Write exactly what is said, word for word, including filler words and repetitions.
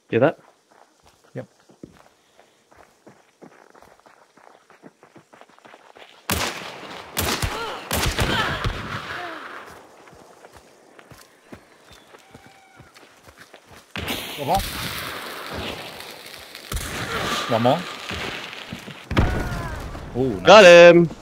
Hear that? Yep. One more. One more. Oh, nice. Got him!